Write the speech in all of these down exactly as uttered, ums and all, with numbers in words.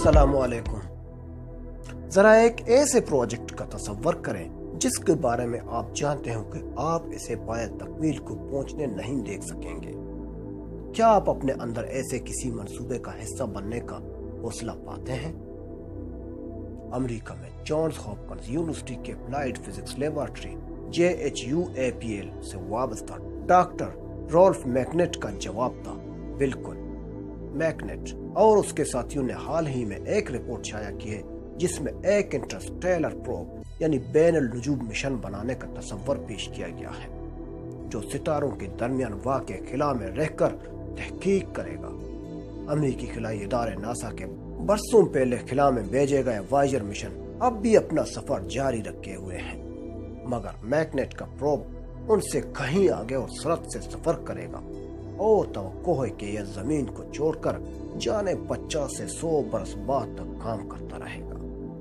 अस्सलाम वालेकुम। ज़रा एक ऐसे प्रोजेक्ट का तसव्वुर करें जिसके बारे में आप जानते हो कि आप इसे पाए तकमील को पहुंचने नहीं देख सकेंगे। क्या आप अपने अंदर ऐसे किसी मंसूबे का हिस्सा बनने का हौसला पाते हैं? अमेरिका में जॉन्स हॉपकिंस यूनिवर्सिटी के applied physics laboratory J H U A P L से वाबस्ता डॉक्टर रॉल्फ मैकनेट का जवाब था, बिल्कुल। मैकनेट और उसके साथियों ने हाल ही में एक रिपोर्ट शाया की है जिसमें एक इंटरस्टेलर प्रोब यानी बैनुल नुजूम मिशन बनाने का तस्वर पेश किया गया है जो सितारों के दरमियान वाक़े खिला में रहकर तहकीक करेगा। अमेरिकी खिलाई इदारे नासा के बरसों पहले खिला में भेजे गए वायेजर मिशन अब भी अपना सफर जारी रखे हुए हैं, मगर मैकनेट का प्रोब उनसे कहीं आगे और सरहद से सफर करेगा और तवक्को है कि यह जमीन को छोड़कर जाने पचास से सौ बरस बाद तक काम करता रहेगा।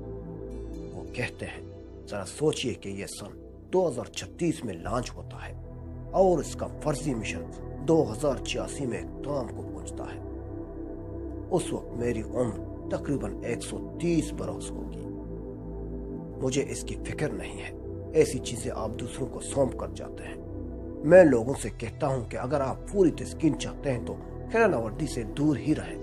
वो कहते हैं, जरा सोचिए कि यह सन दो हज़ार छत्तीस में लॉन्च होता है और इसका फर्जी मिशन दो हज़ार छियासी में इख्तिताम को पहुंचता है। उस वक्त मेरी उम्र तकरीबन एक सौ तीस बरस होगी। मुझे इसकी फिक्र नहीं है। ऐसी चीजें आप दूसरों को सौंप कर जाते हैं। मैं लोगों से कहता हूं कि अगर आप पूरी तस्कीन चाहते हैं तो खिलानवर्दी से दूर ही रहें।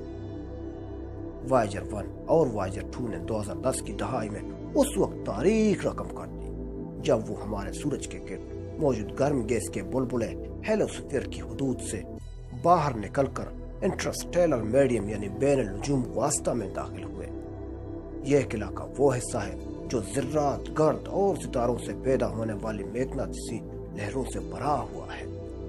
वायेजर वन और वायेजर टू ने दो हज़ार दस की दहाई में उस वक्त तारीख रकम कर दी जब वो हमारे सूरज के गिर्द मौजूद गर्म गैस के बुलबुले हेलोस्फीयर की हदूद से बाहर निकलकर इंटरस्टेलर मीडियम यानी बैनुल नुजूम वास्ता में दाखिल हुए। यह इलाका वो हिस्सा है जो ज़र्रात, गर्द और सितारों से पैदा होने वाली मैग्नेटिसी लहरों से भरा हुआ है।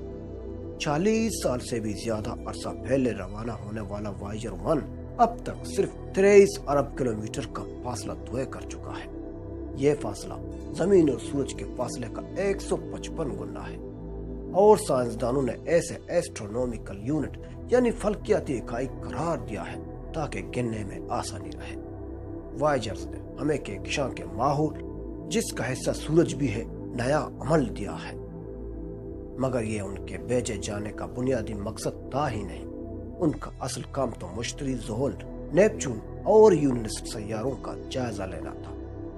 चालीस साल से भी ज्यादा अरसा पहले रवाना होने वाला वायेजर वन अब तक सिर्फ तेईस अरब किलोमीटर का फासला तय कर चुका है। यह फासला जमीन और सूरज के फासले का एक सौ पचपन गुना है और साइंसदानों ने ऐसे एस्ट्रोनॉमिकल यूनिट यानी फल्कियाती इकाई करार दिया है ताकि गिनने में आसानी रहे। वायेजर्स ने हमें के कक्षा के माहौल जिसका हिस्सा सूरज भी है नया अमल दिया है, मगर ये उनके भेजे जाने का बुनियादी मकसद था ही नहीं। उनका असल काम तो मुश्तरी, ज़ोहल, नेपच्यून और यूरेनस सैयारों का जायजा लेना था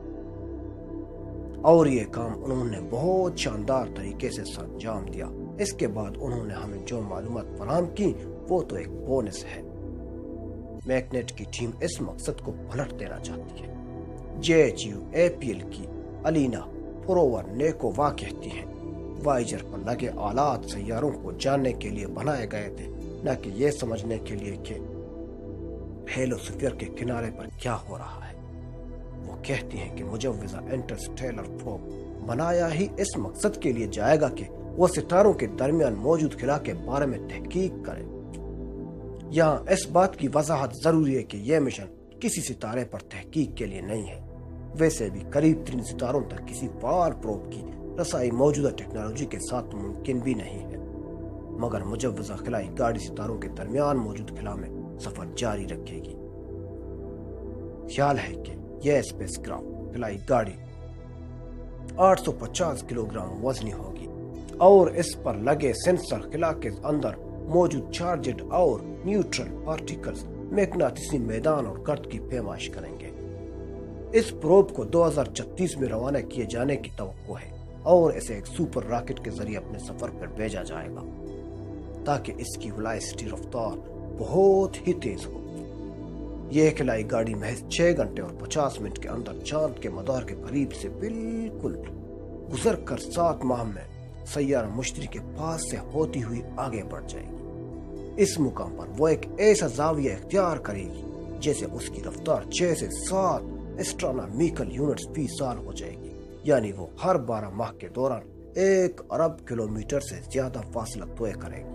और ये काम उन्होंने बहुत शानदार तरीके से अंजाम दिया। इसके बाद उन्होंने हमें जो मालूमात फराहम की वो तो एक बोनस है। मैकनेट की टीम इस मकसद को पलट देना चाहती है। J H U A P L की अलीना पुरोवर नेकोवा कहती हैं, वायेजर पर लगे आलात सैयारों को जानने के लिए बनाए गए थे, न कि ये समझने के लिए कि हेलोस्फीयर के किनारे पर क्या हो रहा है। वो कहती हैं कि मुजव्विज़ा इंटरस्टेलर प्रोब बनाया ही इस मकसद के लिए जाएगा कि वो सितारों के दरमियान मौजूद खिला के बारे में तहकीक करे। यहाँ इस बात की वजाहत जरूरी है कि यह मिशन किसी सितारे पर तहकीक के लिए नहीं है। वैसे भी करीब तीन सितारों तक किसी फार प्रोब की रसाई मौजूदा टेक्नोलॉजी के साथ मुमकिन भी नहीं है, मगर मुजव्वज़ा खिलाई गाड़ी सितारों के दरमियान मौजूद खिला में सफर जारी रखेगी। ख्याल है कि यह स्पेसक्राफ्ट खिलाई गाड़ी आठ सौ पचास किलोग्राम वजनी होगी और इस पर लगे सेंसर खिला के अंदर मौजूद चार्जेड और न्यूट्रल पार्टिकल्स मैग्नेटिसी मैदान और गर्द की पैमाइश करेंगे। इस प्रोब को दो हज़ार छत्तीस में रवाना किए जाने की तवक्को है और इसे एक सुपर रॉकेट के जरिए अपने सफर पर भेजा जाएगा ताकि इसकी वेलोसिटी रफ्तार बहुत ही तेज हो। यह खिलाई गाड़ी महज छह घंटे और पचास मिनट के अंदर चांद के मदार के करीब से बिल्कुल गुजर कर सात माह में सैयारा मुश्तरी के पास से होती हुई आगे बढ़ जाएगी। इस मुकाम पर वो एक ऐसा जाविया इख्तियार करेगी जैसे उसकी रफ्तार छह से सात एस्ट्रोनॉमिकल यूनिट्स फी साल हो जाएगी, यानी वो हर बारह माह के दौरान एक अरब किलोमीटर से ज्यादा फासला तय करेगी।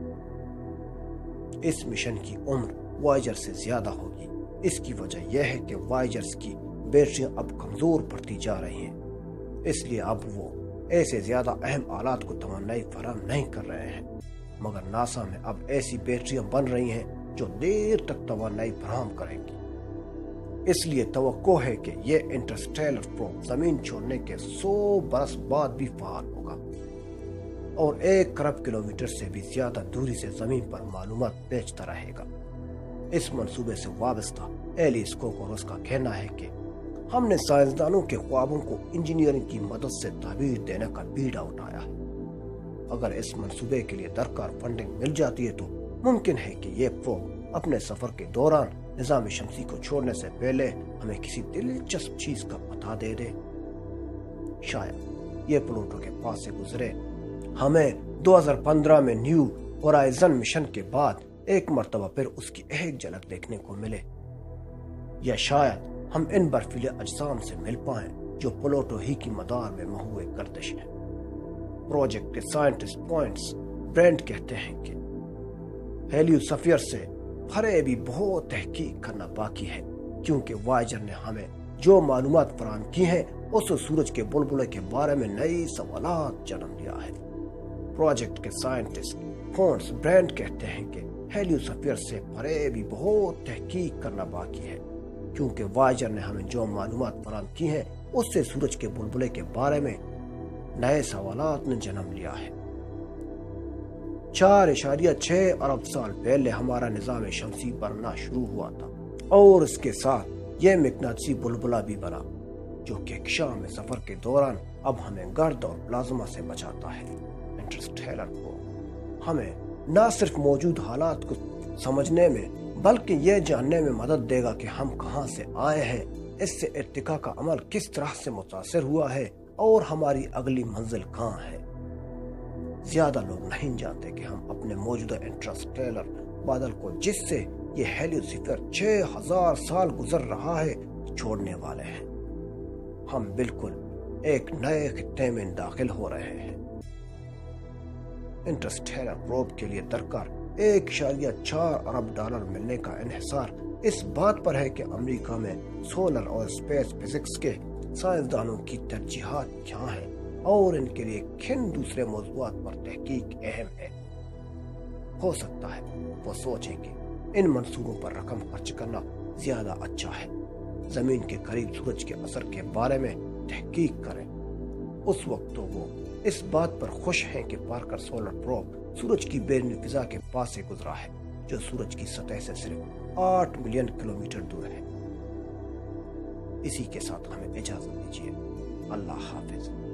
इस मिशन की उम्र वायेजर से ज्यादा होगी। इसकी वजह यह है कि वायेजर्स की बैटरियां अब कमजोर पड़ती जा रही हैं, इसलिए अब वो ऐसे ज्यादा अहम आलात को तवन्नाई फराहम नहीं कर रहे हैं, मगर नासा में अब ऐसी बैटरियां बन रही हैं जो देर तक तवन्नाई फराहम करेंगी। इसलिए तवक्को है कि यह इंटरस्टेलर प्रोब जमीन छोड़ने के सौ बरस बाद भी फाल होगा और एक अरब किलोमीटर से भी ज्यादा दूरी से जमीन पर मालूमात भेजता रहेगा। इस मंसूबे से वाबस्ता एलिस कोकोरस का कहना है कि हमने साइंसदानों के ख्वाबों को इंजीनियरिंग की मदद से ताबीर देने का बीड़ा उठाया है। अगर इस मंसूबे के लिए दरकार फंडिंग मिल जाती है तो मुमकिन है कि ये प्रोब अपने सफर के दौरान निज़ाम शमसी को छोड़ने से पहले हमें किसी दिलचस्प चीज का पता दे दे। शायद ये प्लूटो के पास से गुजरे। हमें दो हज़ार पंद्रह में न्यू होराइजन मिशन के बाद एक मर्तबा फिर उसकी एक झलक देखने को मिले, या शायद हम इन बर्फीले अजसाम से मिल पाएं जो प्लूटो ही की मदार में महुए गर्दिश है। प्रोजेक्ट के साइंटिस्ट पॉइंट्स ब्रेंट कहते हैं कि हेलियोस्फीयर से भरे भी बहुत तहकीक करना बाकी है, क्योंकि वायेजर ने हमें जो मालूमात फराहम की हैं उससे सूरज के बुलबुले के बारे में नई सवालात जन्म लिया है। प्रोजेक्ट के साइंटिस्ट पॉइंट्स ब्रेंट कहते हैं कि हेलियोस्फीयर से भरे भी बहुत तहकीक करना बाकी है, क्योंकि वायेजर ने हमें जो मालूमात फराहम की हैं उससे सूरज के बुलबुले के बारे में नए सवालात ने जन्म लिया है। चार इशारिया छह अरब साल पहले हमारा निजाम शमसी बनना शुरू हुआ था, और इसके साथ यह मिकनातीसी बुलबुला भी बना जो कि कक्षा में सफर के दौरान अब हमें गर्द और प्लाज्मा से बचाता है। इंटरस्टेलर को हमें न सिर्फ मौजूद हालात को समझने में बल्कि यह जानने में मदद देगा कि हम कहां से आए हैं, इससे इर्तिका का अमल किस तरह से मुतासिर हुआ है और हमारी अगली मंजिल कहां है। ज्यादा लोग नहीं जानते कि हम अपने मौजूदा इंटरस्टेलर बादल को, जिससे ये हेलियोस्फीयर छह हजार साल गुजर रहा है, छोड़ने वाले हैं। हम बिल्कुल एक नए खित्ते में दाखिल हो रहे हैं। इंटरस्टेलर प्रोब के लिए दरकार एक इशारिया चार अरब डॉलर मिलने का इन्हिसार इस बात पर है कि अमेरिका में सोलर और स्पेस फिजिक्स के साइंसदानों की तरजीहात क्या हैं और इनके लिए किन दूसरे मौज़ूआत पर तहकीक अहम है। हो सकता है वो सोचें कि इन मंसूबों पर रकम खर्च करना ज्यादा अच्छा है, जमीन के करीब सूरज के असर के बारे में तहकीक करें। उस वक्त तो वो इस बात पर खुश हैं कि पार्कर सोलर प्रोब सूरज की बैरूनी फिजा के पास से गुजरा है, जो सूरज की सतह से सिर्फ आठ मिलियन किलोमीटर दूर है। इसी के साथ हमें इजाजत दीजिए। अल्लाह हाफिज।